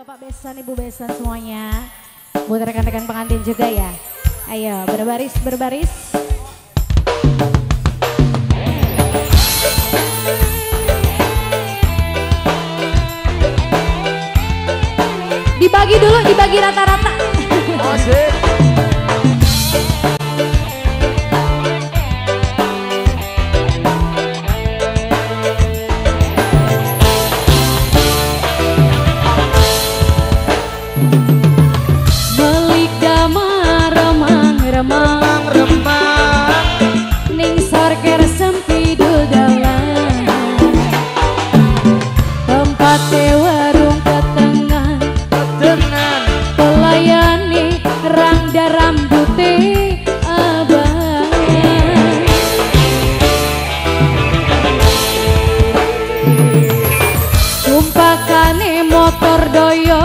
Bapak besan, Ibu besan semuanya. Buat rekan-rekan pengantin juga ya. Ayo berbaris berbaris. Dibagi dulu, dibagi rata-rata. Asik. Melik damar remang-remang ning sorker sempidul dalan tempat warung ketengan pelayani rangda rambute abang tumpakane motor doyo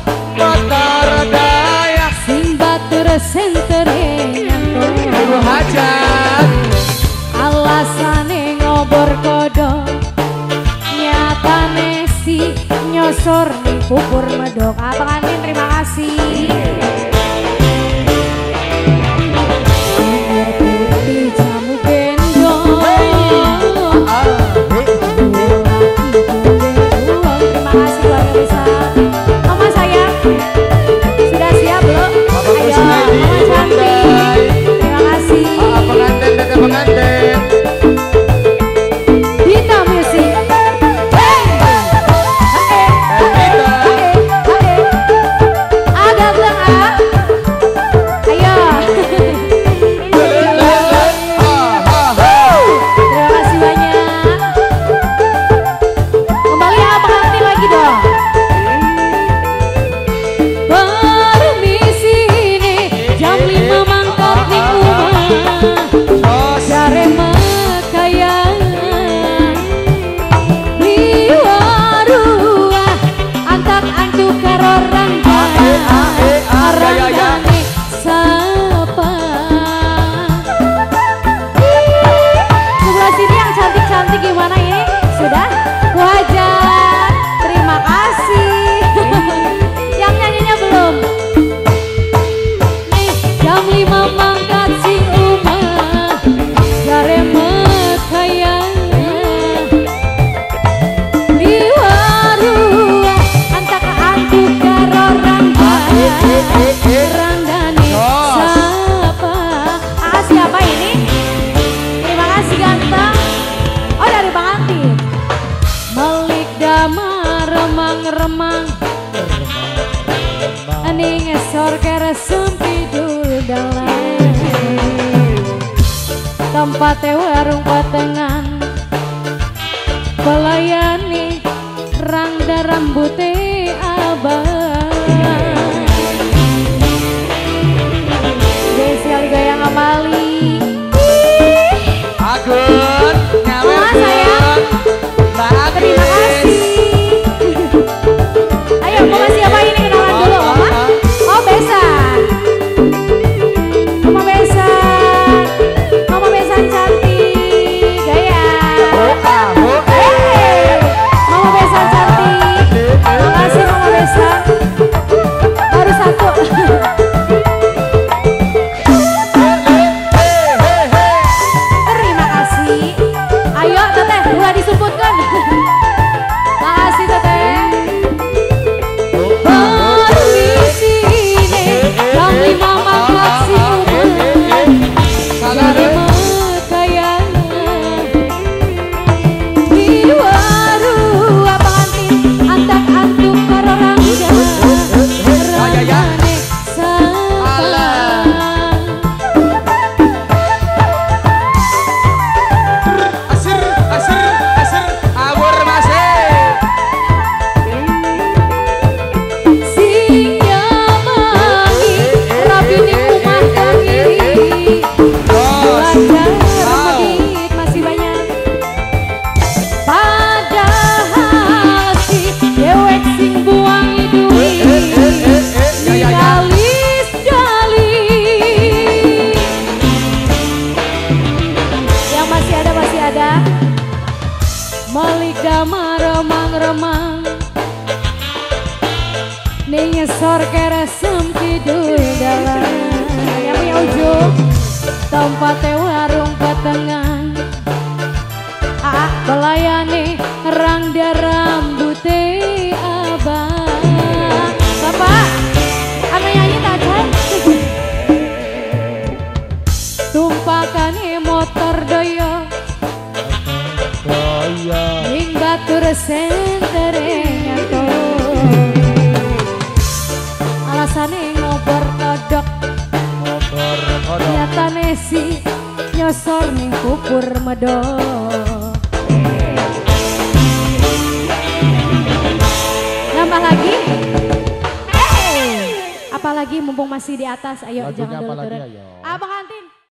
sing batur senterengan Ibu hajat alasane ngobor kodok nyatane si nyosor ning kubur medok. Abang Andin terima kasih. Air putih jamu gendong terima kasih keluarga besar. Mama sayang sudah siap belum? Ayo Mama cantik terima kasih. pengantin dan pengantin. Dita Music. Agak bilang ah. Ayo. Terima kasih banyak. Kembali ya pengantin lagi dong. Permisi nih jam 5 mangkat ning rumah. Jare mekayan liwarua antak antuk karo ranggane sapa. Sebelah sini yang cantik-cantik gimana ini? Sudah? Wajar. Terima kasih. Yang nyanyinya belum? Nih jam 5 mangkat si umah jare mekayan liwarua antak antuk karo ranggane sapa. Siapa ini? Terima kasih ganteng. Oh dari Bang Antin. Melik damar remang-remang ning esor kere sempidul dalan tempat warung patengan pelayani rangda rambute abang Desi Aligaya Ngamali. Agun nyawer Mama sayang terima kasih. Ayo Mama siapa ini kenalan dulu Mama. Oh besan. Mama besan. Mama besan cantik. Gaya. Hey. Mama besan cantik. Terima kasih Mama besan. ning ngesor keresem kidul dalan. Yang punya ujung tempatnya warung petengan. Belayani rangda rambute abang. Bapak, anu nyanyi tajan. Tumpakane motor doyo ning batur sentereng ato. Alasane ngobor kodok nyatane si nyosor ning kupur medok. Nambah lagi? Apalagi mumpung masih di atas, ayo Lagunya jangan dulu apalagi, turun. ayo? Abang